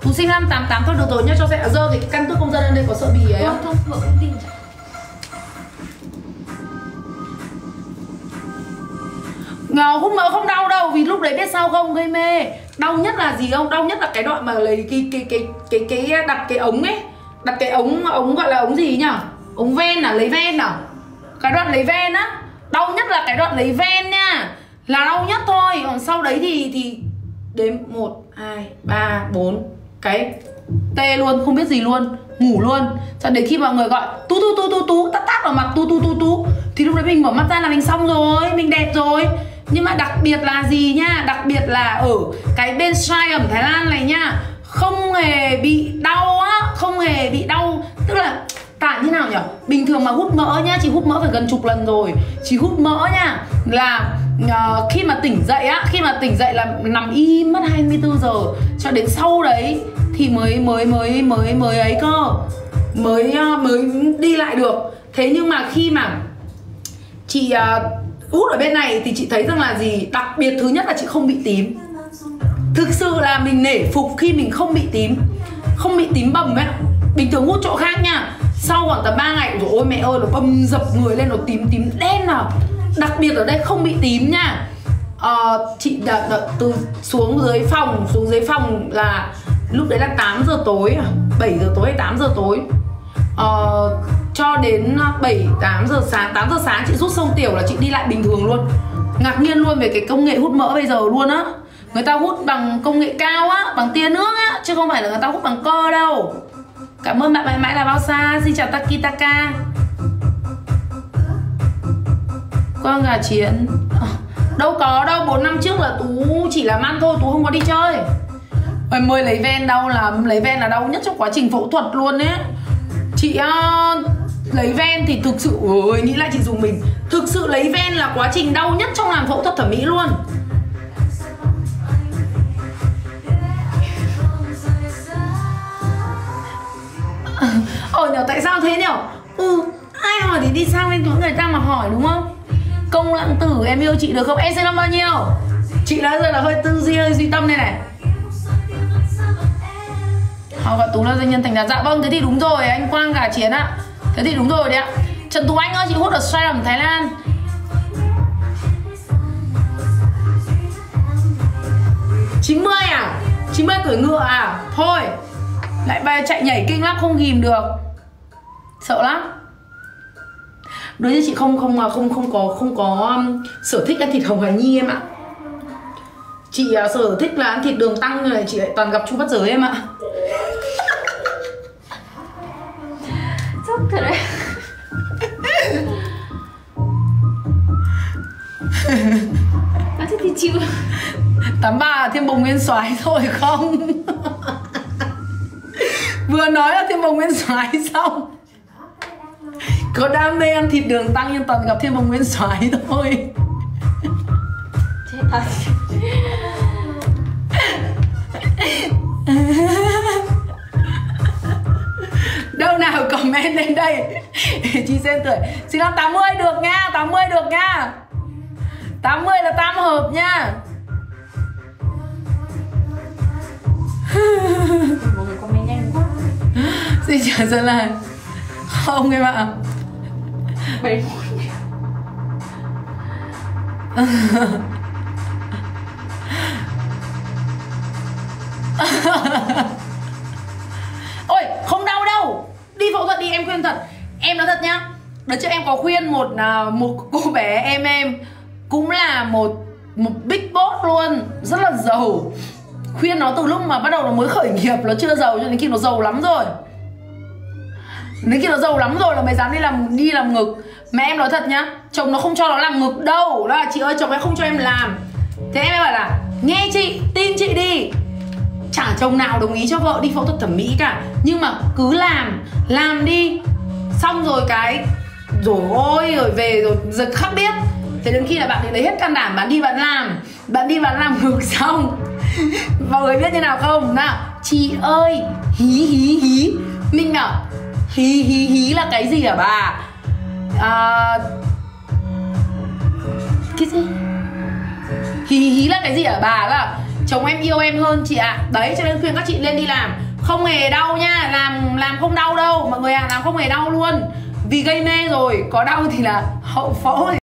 Tú sinh năm 88 thôi, được rồi nhá, cho sẽ dơ thì cái căn cước công dân lên đây có sợ bị ấy không? Không, vợ không tin. Hút mỡ không đau đâu, vì lúc đấy biết sao không, gây mê. Đau nhất là gì không? Đau nhất là cái đoạn mà lấy cái đặt cái ống ấy, đặt cái ống gọi là ống gì nhỉ? Ống ven à, lấy ven à? Cái đoạn lấy ven á, đau nhất là cái đoạn lấy ven nha, là đau nhất thôi. Còn sau đấy thì đếm 1, 2, 3, 4 cái tê luôn, không biết gì luôn, ngủ luôn. Cho đến khi mọi người gọi tú tát vào mặt tú thì lúc đấy mình mở mắt ra là mình xong rồi, mình đẹp rồi. Nhưng mà đặc biệt là gì nha, đặc biệt là ở cái bên Shrine ẩm Thái Lan này nha, không hề bị đau á, không hề bị đau. Tức là tại như nào nhỉ? Bình thường mà hút mỡ nhá, chị hút mỡ phải gần chục lần rồi. Chị hút mỡ nha là khi mà tỉnh dậy á, khi mà tỉnh dậy là nằm im mất 24 giờ. Cho đến sau đấy thì mới ấy cơ, mới đi lại được. Thế nhưng mà khi mà chị hút ở bên này thì chị thấy rằng là gì? Đặc biệt thứ nhất là chị không bị tím. Thực sự là mình nể phục khi mình không bị tím, không bị tím bầm ấy. Bình thường hút chỗ khác nha, sau khoảng tầm 3 ngày rồi ôi mẹ ơi, nó bầm dập người lên, nó tím đen nào. Đặc biệt ở đây không bị tím nha. Chị từ xuống dưới phòng là lúc đấy là 8 giờ tối, 7 giờ tối hay 8 giờ tối, cho đến 7-8 giờ sáng. 8 giờ sáng chị rút xong tiểu là chị đi lại bình thường luôn. Ngạc nhiên luôn về cái công nghệ hút mỡ bây giờ luôn á. Người ta hút bằng công nghệ cao á, bằng tia nước á, chứ không phải là người ta hút bằng cơ đâu. Cảm ơn bạn mãi mãi là bao xa. Xin chào Takitaka. Quang gà chiến. Đâu có đâu, 4 năm trước là Tú chỉ làm ăn thôi, Tú không có đi chơi. Mới lấy ven đau lắm, lấy ven là đau nhất trong quá trình phẫu thuật luôn ấy. Chị lấy ven thì thực sự, ôi nghĩ lại chị dùng mình, thực sự lấy ven là quá trình đau nhất trong làm phẫu thuật thẩm mỹ luôn. Nhờ tại sao thế nhở? Ai hỏi thì đi sang bên người ta mà hỏi đúng không? Công lãng tử, em yêu chị được không? Em sẽ làm bao nhiêu? Chị đã giờ là hơi tư duy, hơi duy tâm đây này. Họ gọi Tú là doanh nhân thành đạt. Dạ vâng, thế thì đúng rồi anh Quang gà chiến ạ. Thế thì đúng rồi đấy ạ. Trần Tú Anh ơi, chị hút ở Shrine ẩm Thái Lan. Chín mươi à? 90 tuổi ngựa à? Thôi lại bay chạy nhảy kinh lắm, không ghim được, sợ lắm. Đối với chị không có sở thích ăn thịt Hồng Hải Nhi em ạ. Chị sở thích là ăn thịt Đường Tăng, này chị lại toàn gặp Chu Bắt Giới em ạ. Sốc thật đấy. Thế thì chịu. 83 Thiên Bồng Nguyên Soái thôi không? Vừa nói là Thiên Bồng Nguyên Soái xong, có đam mê ăn thịt Đường Tăng nhưng toàn gặp Thiên Bồng Nguyên Soái thôi. Chết thật. Đâu nào comment lên đây. Chị xem tuổi. Sinh năm 80 được nha, 80 được nha. 80 là tam hợp nha. Mọi người comment nhanh quá. Xin chào Sơn Lan. Không em ạ. 7 Ôi không đau đâu, đi phẫu thuật đi, em khuyên thật. Em nói thật nhá, đợt trước em có khuyên một cô bé em cũng là một big boss luôn, rất là giàu. Khuyên nó từ lúc mà bắt đầu nó mới khởi nghiệp, nó chưa giàu, cho đến khi nó giàu lắm rồi. Đến khi nó giàu lắm rồi là mới dám đi làm ngực. Mà em nói thật nhá, chồng nó không cho nó làm ngực đâu. Đó là chị ơi, chồng em không cho em làm. Thế em bảo là nghe chị, tin chị đi. Chả chồng nào đồng ý cho vợ đi phẫu thuật thẩm mỹ cả. Nhưng mà cứ làm đi. Xong rồi cái rồi ôi, rồi về rồi giật khắc biết. Thế đến khi là bạn ấy lấy hết can đảm, bạn đi bạn làm ngực xong. Mọi người biết như nào không? Nào, chị ơi, hí. Mình bảo hí là cái gì hả bà? Cái gì? Hí là cái gì hả bà? Là chồng em yêu em hơn chị ạ. Đấy cho nên khuyên các chị lên đi làm. Không hề đau nha, làm không đau đâu mọi người ạ, làm không hề đau luôn. Vì gây mê rồi, có đau thì là hậu phẫu